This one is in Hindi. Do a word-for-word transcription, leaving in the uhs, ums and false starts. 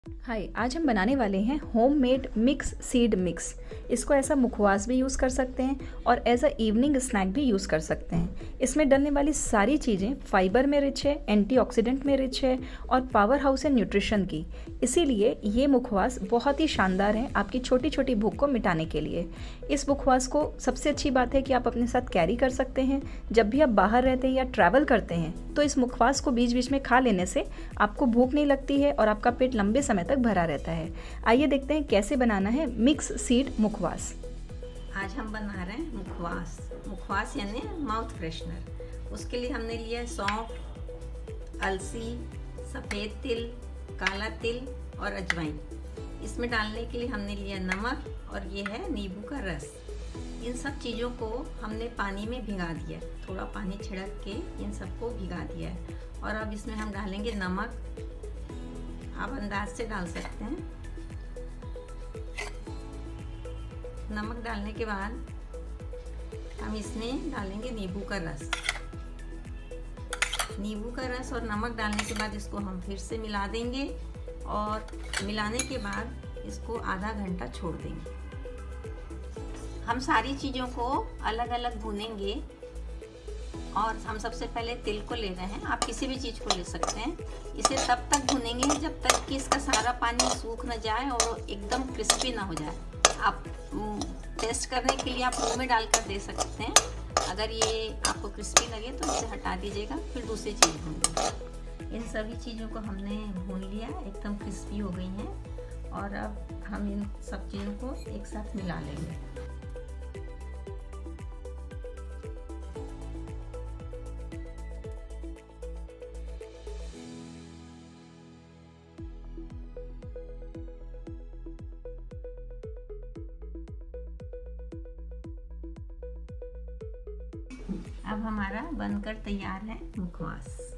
हाय, आज हम बनाने वाले हैं होममेड मिक्स सीड मिक्स। इसको ऐसा मुखवास भी यूज़ कर सकते हैं और एज अ इवनिंग स्नैक भी यूज़ कर सकते हैं। इसमें डलने वाली सारी चीज़ें फाइबर में रिच है, एंटीऑक्सीडेंट में रिच है और पावर हाउस है न्यूट्रिशन की। इसीलिए ये मुखवास बहुत ही शानदार है आपकी छोटी छोटी भूख को मिटाने के लिए। इस मुखवास को सबसे अच्छी बात है कि आप अपने साथ कैरी कर सकते हैं। जब भी आप बाहर रहते हैं या ट्रैवल करते हैं तो इस मुखवास को बीच बीच में खा लेने से आपको भूख नहीं लगती है और आपका पेट लंबे समय तक भरा रहता है। आइए देखते हैं कैसे बनाना है मिक्स सीड मुखवास। आज हम बना रहे हैं मुखवास। मुखवास यानी माउथ फ्रेशनर। उसके लिए हमने लिया है सौंफ, अलसी, सफ़ेद तिल, काला तिल और अजवाइन। इसमें डालने के लिए हमने लिया नमक और ये है नींबू का रस। इन सब चीज़ों को हमने पानी में भिगा दिया, थोड़ा पानी छिड़क के इन सबको भिगा दिया है। और अब इसमें हम डालेंगे नमक। आप अंदाज से डाल सकते हैं। नमक डालने के बाद हम इसमें डालेंगे नींबू का रस। नींबू का रस और नमक डालने के बाद इसको हम फिर से मिला देंगे और मिलाने के बाद इसको आधा घंटा छोड़ देंगे। हम सारी चीज़ों को अलग अलग भूनेंगे और हम सबसे पहले तिल को ले रहे हैं। आप किसी भी चीज़ को ले सकते हैं। इसे तब तक भूनेंगे जब तक कि इसका सारा पानी सूख न जाए और एकदम क्रिस्पी ना हो जाए। आप टेस्ट करने के लिए आप मुंह में डालकर दे सकते हैं। अगर ये आपको क्रिस्पी लगे तो इसे हटा दीजिएगा, फिर दूसरी चीज़ भून लीजिए। इन सभी चीज़ों को हमने भून लिया, एकदम क्रिस्पी हो गई हैं। और अब हम इन सब चीज़ों को एक साथ मिला लेंगे। अब हमारा बनकर तैयार है मुखवास।